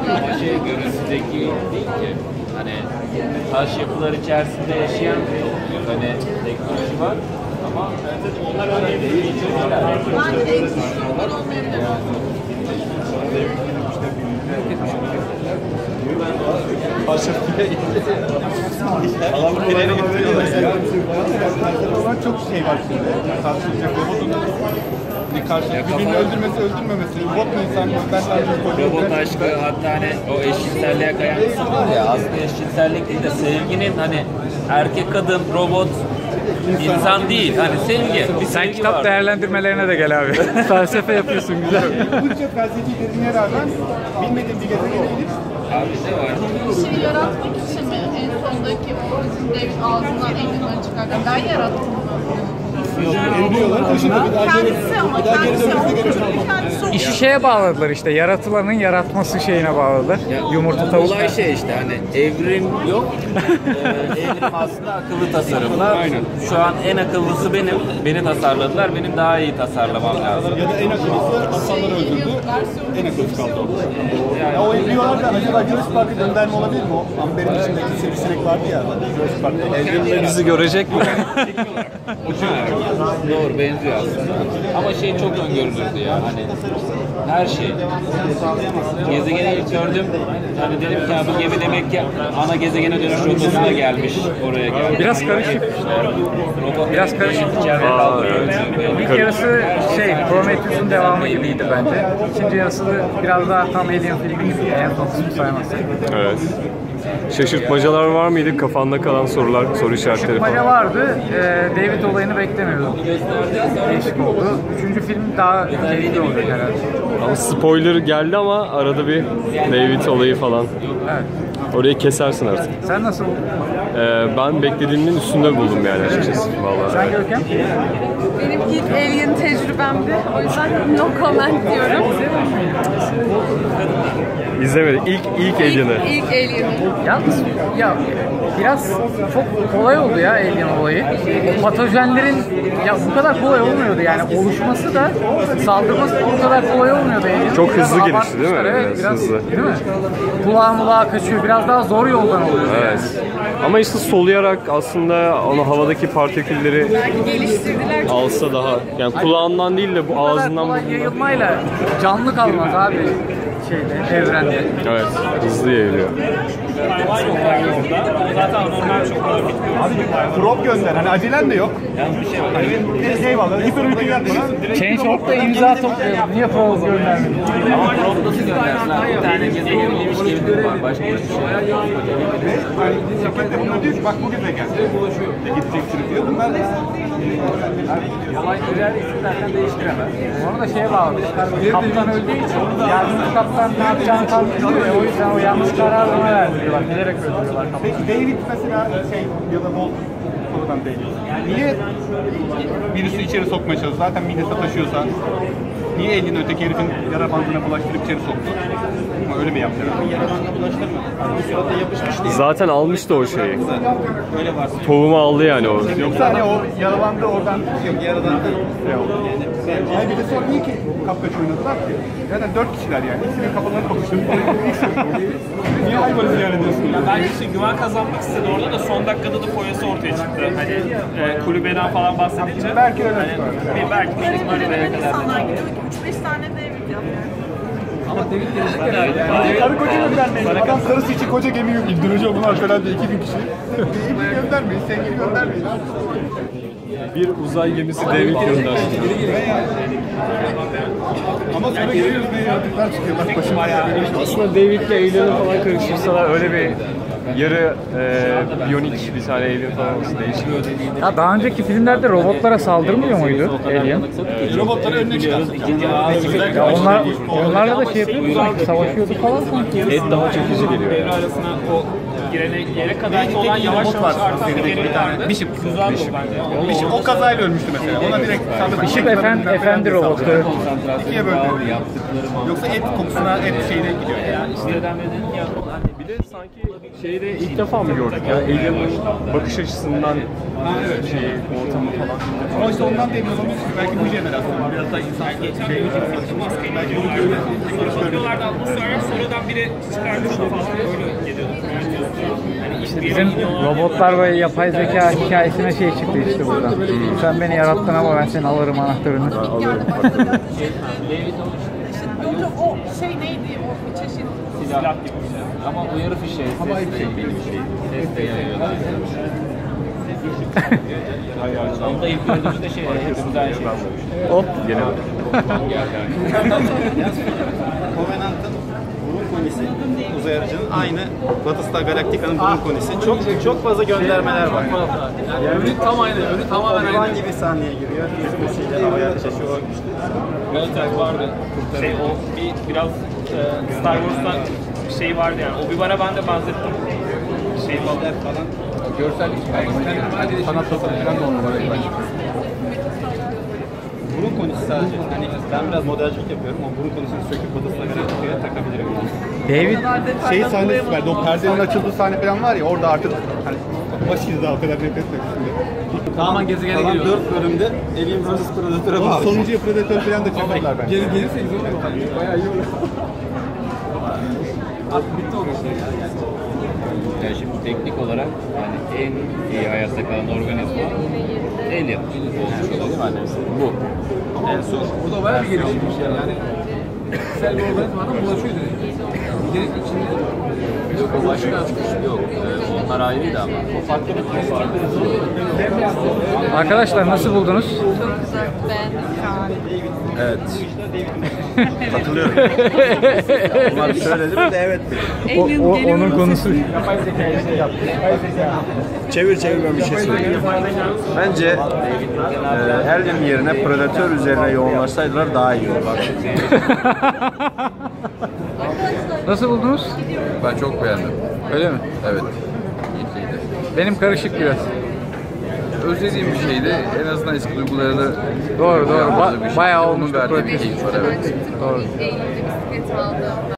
Ama şey görüntüdeki değil ki. Hani taş yapılar içerisinde yaşayan hani teknoloji var. Ama onlar öyle değil. Bence eksiklikler olmayabilir. Başarıya gitti. Adam nereye gidiyorlar ya? Çok şey var şimdi. Tartışılacak robotun birbirini öldürmesi, öldürmemesi, robot mu insan mı? Robot aşkı, hatta hani o eşcinselliğe kayan kısım var ya, aslında eşcinsellik değil de sevginin hani erkek, kadın, robot, insan değil, hani sevgi. Sen kitap var. Değerlendirmelerine de gel abi. Felsefe yapıyorsun, güzel. Bunca felsefi dediğine rağmen bilmediğim bir gezegene gidip Abi ne var? Bir şey yaratmak için mi? En sondaki o bizim David ağzından enginleri çıkarken ben yarattım mı? embriyoları taşıdı. Kendisi ama kendisi İşi şeye bağladılar işte, yaratılanın yaratması şeyine bağladılar. Yumurta tavuk. Olay şey işte, hani evrim yok. Evrim aslında akıllı tasarımlar. Aynen. Şu an en akıllısı benim. Beni tasarladılar. Benim daha iyi tasarlamam lazım. Ya da en akıllısı aslanları öldürdü. En akıllısı kaldı. Ya o embriyolar da acaba Jurassic Park'a gönderme olabilir mi? O Amber'in içindeki sivrisinek vardı ya. Jurassic Park'ta. Evrimle bizi görecek mi? Doğru, benziyor aslında. Ama şey çok öngörülürdü ya. Hani her şey. Gezegeni ilk gördüm. Hani dedim ki bu gemi demek ki ana gezegene dönüş rotasına gelmiş, oraya gelmiş. Biraz karışık. Robot Biraz karışık. İlk yarısı şey, Prometheus'un devamı gibiydi bence. İkinci yarısı biraz daha tam Alien filmi gibi. En son kısmı saymazsak. Evet. Şaşırtmacalar var mıydı? Kafanda kalan sorular, soru işaretleri Şaşırtmaca falan. vardı. David olayını beklemiyordum. Değişik oldu. Üçüncü film daha keyifli olacak herhalde. Ama spoiler geldi ama arada bir David olayı falan. Evet. Orayı kesersin artık. Sen nasıl buldun? Ben beklediğimin üstünde buldum yani açıkçası. Vallahi. Sen Görkem? Benim ilk Alien tecrübemdi. O yüzden no comment diyorum. İzlemedim. İlk Alien'ı. İlk Alien'ı. Yalnız ya biraz çok kolay oldu ya Alien olayı. O patojenlerin ya bu kadar kolay olmuyordu yani, oluşması da saldırması da bu kadar kolay olmuyordu Alien'in. Çok Biraz hızlı gelişti değil mi? abartmışlar, Evet, Biraz biraz hızlı. değil mi? Kulağa kaçıyor. Biraz daha zor yoldan oluyor. Evet. Ama işte soluyarak aslında onu havadaki partikülleri Belki geliştirdiler. alsa daha, yani kulağından değil de bu Bu kadar ağzından kolay burnundan. yayılmayla canlı kalmaz abi şeyde, evrende. Evet, hızlı yayılıyor. Prop gönder. Hani acelen de yok. Hani eyvallah. Hiper uyku yapma. Change.org'da imza topluyorum. Niye Provo göndermedin? ama robotu göndersen bir tane gezegeniymiş gibi bir var. Başka bir şey. Hani şirkette bunu diyor ki bak bu gezegen. Gideceksiniz diyor. Bunlar Olay güzel isimlerden değiştiremez. Onu da şeye bağlı. Kaptan öldüğü için yardımcı kaptan ne yapacağını tam bilmiyor. O yüzden o yanlış kararı ona verdiriyorlar. Bilerek öldürüyorlar kaptanı. peki David mesela şey ya da Bolt sorudan David. Niye virüsü içeri sokmaya çalışıyor? Zaten midesine taşıyorsa niye elini öteki herifin yara bandına bulaştırıp içeri soktu? Ama öyle mi yaptı? Yara bandına bulaştırmadı. Bu sırada yapışmış değil. Zaten almıştı o şeyi. Tohumu aldı yani o. Yoksa hani o yaralandı oradan yok yaradan değil. Hayır bir de sonra niye ki kapkaç oynadılar ki? Zaten 4 kişiler yani. İkisinin kafalarını bakıştırdı. Niye hayvanı ziyaret ediyorsun? Bence işte güven kazanmak istedi orada da son dakikada da foyası ortaya çıktı. Hani kulübeden falan bahsedince. Belki öyle. Hani, belki bir ihtimalle Böyle kadar. insanlar gidiyor ki 3-5 tane David yapıyor. Karı koca göndermeyin. Adam karısı için koca gemi indiriyor. Bunlar falan da 2000 kişi. Gemi göndermeyin. Sevgili göndermeyin. Bir uzay gemisi David gönderdi. Ama sonra görüyoruz ne yaratıklar çıkıyor. Bak başım ayağı. Aslında David'le Alien'ı falan karıştırsalar öyle bir yarı biyonik bir tane Alien falan olsa değişik. Ya daha önceki filmlerde robotlara saldırmıyor muydu Alien? Robotları önüne çıkarsın. Ya onlarla da şey yapıyordu sanki, savaşıyordu falan sanki. Et daha çekici geliyor. Devre arasına o girene yere kadar olan yavaş yavaş artan bir tane. Bishop. Güzel bu bence. Bishop o kazayla ölmüştü mesela. Ona direkt saldırdı. Bishop efendi robotu. İkiye böldü. Yoksa et kokusuna, et şeyine gidiyor. Yani işte dedim ya, Bir de sanki şeyde ilk defa mı gördük ya? Alien'ın bakış açısından şeyi, ortamı falan. Ama işte ondan da emin olamıyoruz ki belki bu jenerasyon biraz daha insan belki bunu görüyoruz. Videolarda atmosfer sonradan biri çıkardı falan öyle geliyordu. Yani işte Bizim robotlar ve yapay zeka hikayesine şey çıktı işte buradan. Sen beni yarattın ama ben seni alırım anahtarını. Yok o şey neydi o bir çeşit Silah gibi bir şey. Ama uyarı fişeği. Ama ilgili bir şey. Ses de yayıyorlar. Onu da ilk gördüğümüzde şey, hepimiz aynı şey. Hop. Gene Covenant'ın burun konisi uzay aracının aynı Battlestar Galactica'nın burun konisi. Çok fazla göndermeler var. Ürün tam aynı, ürün tamamen Obi-Wan aynı. gibi sahneye giriyor. Yüzmesiyle havaya ateş açıyor. Galatasaray vardı. şey o biraz Star Wars'tan şey vardı yani. Obi-Wan'a ben de benzettim. Şey falan. Görsellik sanat tasarım falan da on numara bence. Burun konisi sadece. Hani ben biraz modelcilik yapıyorum. O burun konisini söküp Battlestar Galactica'ya takabilirim. David Şey sahnesi verdi, o perdenin açıldığı sahne falan var ya, orada artık hani başıydı daha o kadar nefret etmek şimdi. Tamamen gezegene Kalan giriyor. 4 bölümde Alien vs Predator'a bağlı. Sonuncuya Predator falan da çekerler bence. Gelirse güzel olur. Bayağı iyi olur. Bitti o şey ya. Yani şimdi teknik olarak yani en iyi hayatta kalan organizma alien olmuş oluyor değil mi annesi? Bu. En son. Bu da bayağı bir gelişmiş yani. Sel bir organizmadan bulaşıyor direkt. Direkt içinde Yok o başka yok. Onlar ayrıydı ama. O farklı bir şey vardı. arkadaşlar nasıl buldunuz? Çok güzel. Beğendim. Evet. Katılıyorum. Bunlar söyledim de evet. Onun konusu. Çevir ben bir şey söyleyeyim. Bence Alien yerine Predator üzerine yoğunlaşsaydılar daha iyi olur. Nasıl buldunuz? ben çok beğendim. Öyle mi? Evet. Benim karışık biraz. Özlediğim bir şeydi. En azından eski duygularını Doğru. uyandırdığı bir şey. Bayağı Onun olmuştu verdiği bir pratik. keyif var evet. Eylül'de bisiklet aldım.